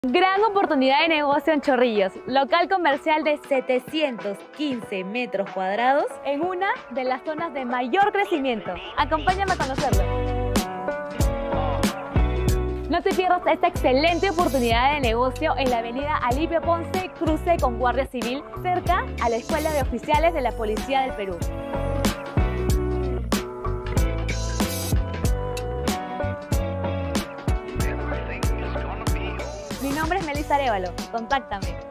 Gran oportunidad de negocio en Chorrillos, local comercial de 715 metros cuadrados en una de las zonas de mayor crecimiento. Acompáñame a conocerlo. No te pierdas esta excelente oportunidad de negocio en la avenida Alipio Ponce, cruce con Guardia Civil, cerca a la Escuela de Oficiales de la Policía del Perú. Mi nombre es Melissa Arévalo, contáctame.